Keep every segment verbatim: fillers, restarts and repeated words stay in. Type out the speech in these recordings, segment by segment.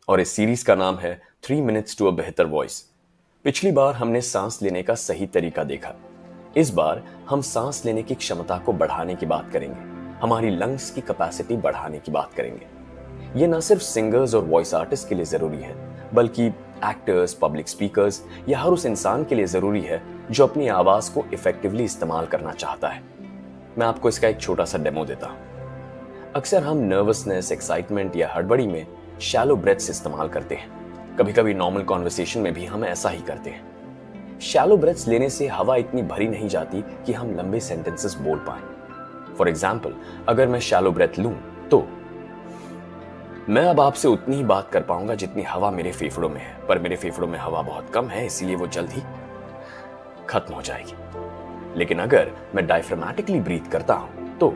और इस सीरीज का नाम है थ्री मिनट्स टू अ बेहतर वॉइस। पिछली बार हमने सांस लेने का सही तरीका देखा। इस बार हम सांस लेने की क्षमता को बढ़ाने की बात करेंगे, हमारी लंग्स की कैपेसिटी बढ़ाने की बात करेंगे। ये ना सिर्फ सिंगर्स और वॉइस आर्टिस्ट के लिए जरूरी है, बल्कि एक्टर्स, पब्लिक स्पीकर्स या हर उस इंसान के लिए जरूरी है जो अपनी आवाज को इफेक्टिवली इस्तेमाल करना चाहता है। मैं आपको इसका एक छोटा सा डेमो देता हूं। अक्सर हम नर्वसनेस, एक्साइटमेंट या हड़बड़ी में शैलो ब्रेथ्स इस्तेमाल करते हैं। कभी कभी नॉर्मल कॉन्वर्सेशन में भी हम ऐसा ही करते हैं। शैलो ब्रेथ्स लेने से हवा इतनी भरी नहीं जाती कि हम लंबे सेंटेंसेस बोल पाएं। फॉर एग्जाम्पल, अगर मैं शैलो ब्रेथ लूं तो मैं अब आपसे उतनी ही बात कर पाऊंगा जितनी हवा मेरे फेफड़ों में है, पर मेरे फेफड़ों में हवा बहुत कम है, इसीलिए वो जल्द ही खत्म हो जाएगी। लेकिन अगर मैं डायफ्रामेटिकली ब्रीथ करता हूं तो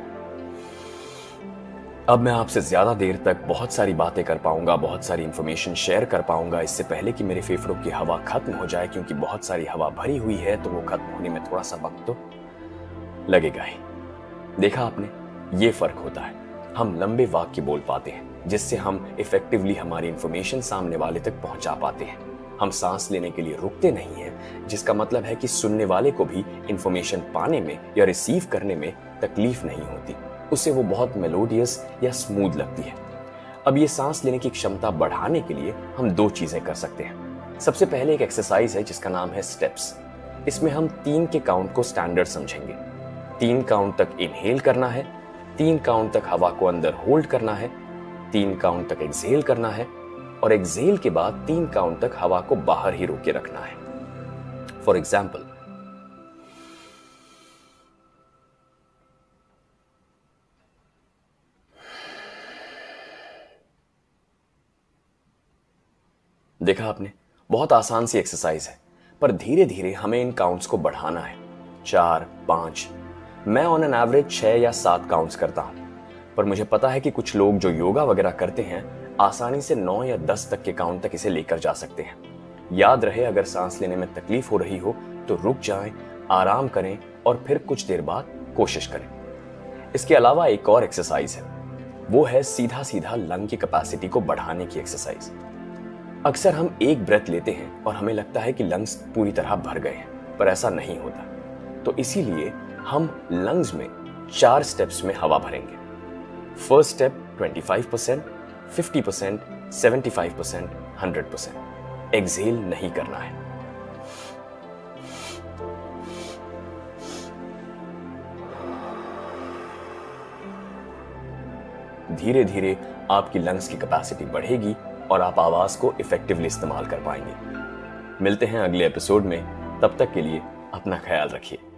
अब मैं आपसे ज्यादा देर तक बहुत सारी बातें कर पाऊंगा, बहुत सारी इंफॉर्मेशन शेयर कर पाऊंगा, इससे पहले कि मेरे फेफड़ों की हवा खत्म हो जाए, क्योंकि बहुत सारी हवा भरी हुई है तो वो खत्म होने में थोड़ा सा वक्त तो लगेगा ही। देखा आपने, ये फर्क होता है। हम लंबे वाक्य बोल पाते हैं जिससे हम इफेक्टिवली हमारी इंफॉर्मेशन सामने वाले तक पहुंचा पाते हैं। हम सांस लेने के लिए रुकते नहीं हैं, जिसका मतलब है कि सुनने वाले को भी इंफॉर्मेशन पाने में या रिसीव करने में तकलीफ नहीं होती, उससे वो बहुत मेलोडियस या स्मूथ लगती है। अब ये सांस लेने की क्षमता बढ़ाने के लिए हम दो चीजें कर सकते हैं। सबसे पहले एक एक्सरसाइज है जिसका नाम है स्टेप्स। इसमें हम तीन के काउंट को स्टैंडर्ड समझेंगे। तीन काउंट तक इनहेल करना है, तीन काउंट तक हवा को अंदर होल्ड करना है, तीन काउंट तक एक्सहेल करना है और एक्सहेल के बाद तीन काउंट तक हवा को बाहर ही रोके रखना है। फॉर एग्जाम्पल, देखा आपने, बहुत आसान सी एक्सरसाइज है, पर धीरे धीरे हमें इन काउंट्स को बढ़ाना है। चार, पांच, मैं ऑन एन एवरेज छह या सात काउंट्स करता हूं, पर मुझे पता है कि कुछ लोग जो योगा वगैरह करते हैं आसानी से नौ या दस तक के काउंट तक इसे लेकर जा सकते हैं। याद रहे, अगर सांस लेने में तकलीफ हो रही हो तो रुक जाएं, आराम करें और फिर कुछ देर बाद कोशिश करें। इसके अलावा एक और एक्सरसाइज है, वो है सीधा सीधा लंग की कैपेसिटी को बढ़ाने की एक्सरसाइज। अक्सर हम एक ब्रेथ लेते हैं और हमें लगता है कि लंग्स पूरी तरह भर गए हैं, पर ऐसा नहीं होता। तो इसीलिए हम लंग्स में चार स्टेप्स में हवा भरेंगे। फर्स्ट स्टेप पच्चीस परसेंट, पचास परसेंट, पचहत्तर परसेंट, सौ परसेंट। एक्सहेल नहीं करना है। धीरे धीरे आपकी लंग्स की कैपेसिटी बढ़ेगी और आप आवाज को इफेक्टिवली इस्तेमाल कर पाएंगे। मिलते हैं अगले एपिसोड में, तब तक के लिए अपना ख्याल रखिए।